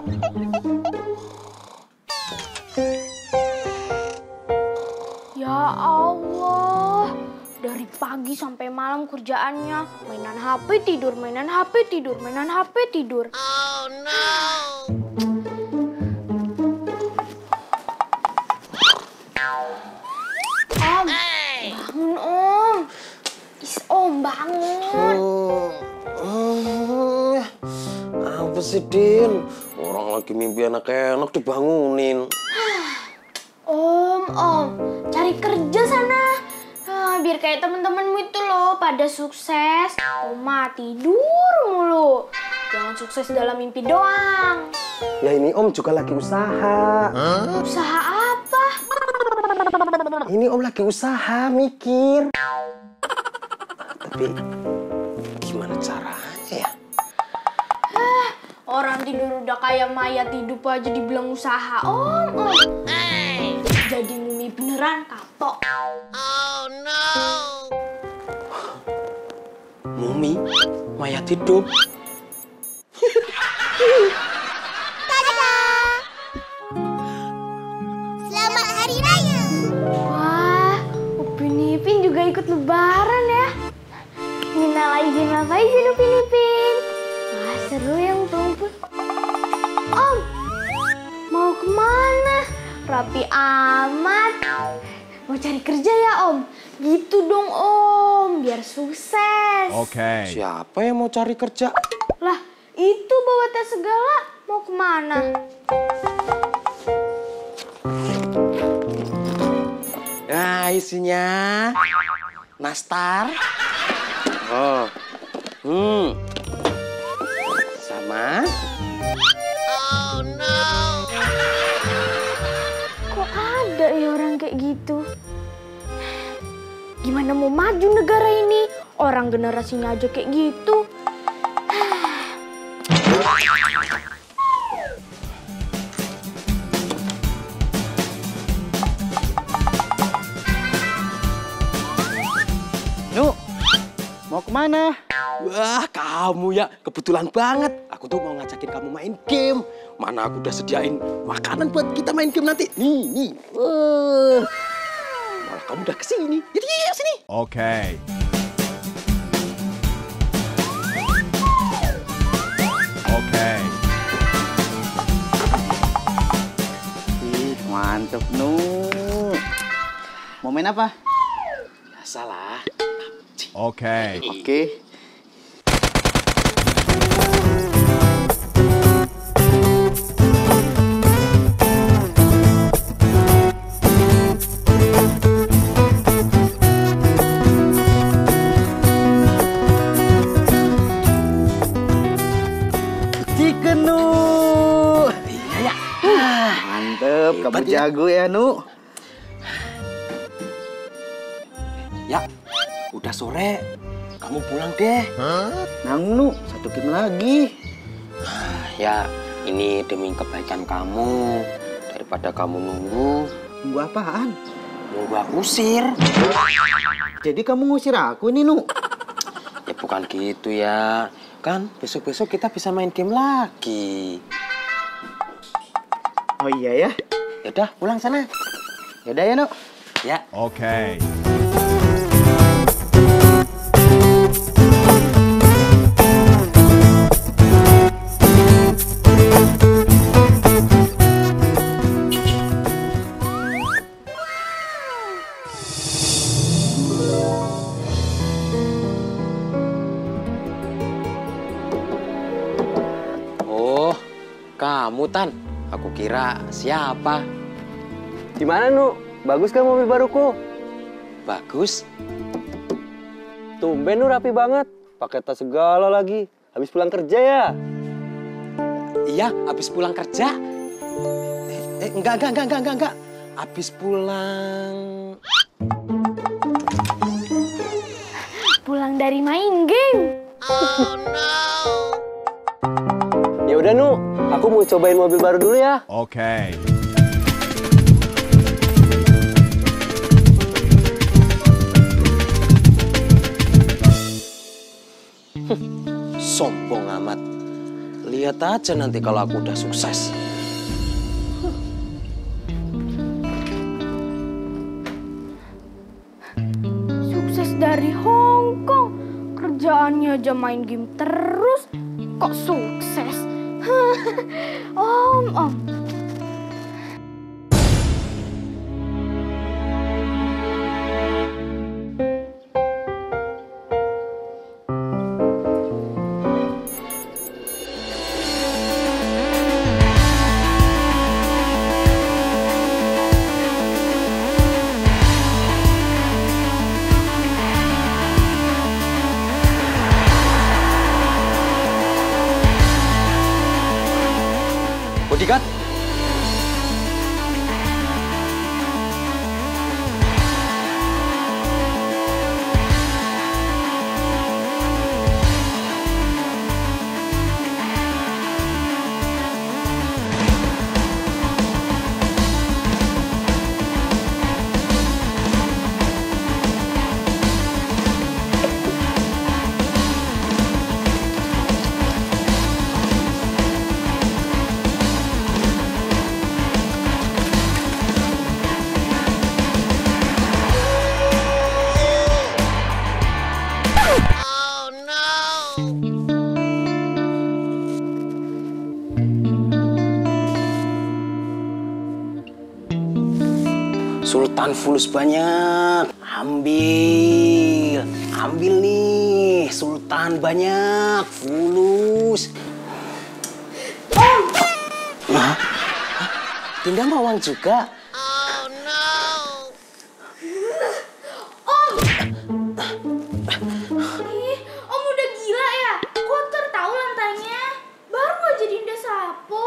Ya Allah, dari pagi sampai malam kerjaannya mainan HP tidur, mainan HP tidur, mainan HP tidur. Oh no. Om, bangun Om. Om bangun. Apa sih, Din? Orang lagi mimpi enak-enak dibangunin. Om, cari kerja sana. Biar kayak temen-temenmu itu loh, pada sukses. Oma tidur mulu. Jangan sukses dalam mimpi doang. Ya ini Om juga lagi usaha. Usaha apa? Ini Om lagi usaha, mikir. Tapi gimana caranya ya? Orang tidur udah kayak mayat, hidup aja dibilang usaha. Om. Jadi mumi beneran kapok. Oh no. Mumi? Mayat hidup? Tada! Selamat Hari Raya! Wah, Upin Ipin juga ikut lebaran ya. Minal aidin wal faizin Upin Ipin. Wah, seru ya ngumpul-ngumpul. Om, mau kemana? Rapi amat. Mau cari kerja ya Om? Gitu dong Om, biar sukses. Oke. Siapa yang mau cari kerja? Lah, itu bawa tes segala. Mau kemana? Nah, isinya nastar. Oh. Sama. Oh no! Kok ada ya orang kayak gitu? Gimana mau maju negara ini? Orang generasinya aja kayak gitu. Nu, mau kemana? Wah, kamu ya kebetulan banget. Aku tuh mau ngajakin kamu main game. Mana aku udah sediain makanan buat kita main game nanti. Nih. Malah kamu udah kesini. Jadi sini. Oke. Oke. Ih, mantep Nu. Mau main apa? Salah. Oke. Oke. Chicken Nu. Iya ya. Mantep, kamu Hebat ya. jago ya Nu. Ya, udah sore. Kamu pulang deh. Nang Nu, satu game lagi. Ya, ini demi kebaikan kamu. Daripada kamu nunggu Nunggu apaan? aku usir. Jadi kamu ngusir aku nih Nu? Ya bukan gitu ya. Kan besok-besok kita bisa main game lagi. Oh iya ya. Yaudah, pulang sana. Yaudah ya Nu. Ya. Oke. Oh, kamu Tan. Aku kira siapa? Gimana, Nu? Bagus kan mobil baruku? Bagus. Tumben, Nu, rapi banget. Pakai tas segala lagi. Habis pulang kerja ya? Iya, habis pulang kerja. Enggak. Habis pulang. Pulang dari main game. Ya udah, Nu. Aku mau cobain mobil baru dulu ya. Oke. Sombong amat. Lihat aja nanti kalau aku udah sukses. Sukses dari Hong Kong. Kerjaannya aja main game terus. Kok sukses? Om. Bodyguard. Oh no! Sultan fulus banyak. Ambil nih. Sultan banyak, fulus. Om! Hah? Dinda mau uang juga? Oh no! Ih, Om udah gila ya? Kotor tahu lantainya. Baru aja Dinda sapu.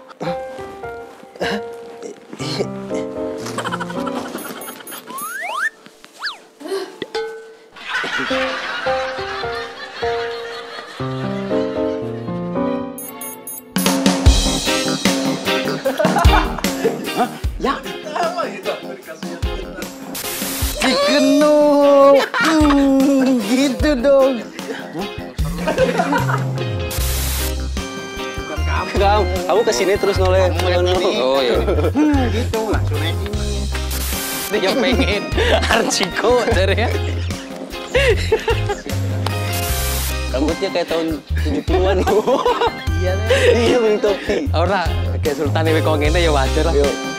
Ya. Dikenuk. Gitu dong. Kamu kesini terus noleh. Oh iya. Gitu, langsung aja. Dia pengen Archiko dari ya. Rambutnya kayak tahun 70-an. Iya, pakai topi. Ora kayak Sultan ini kok ngene ya wajar lah. Yuk.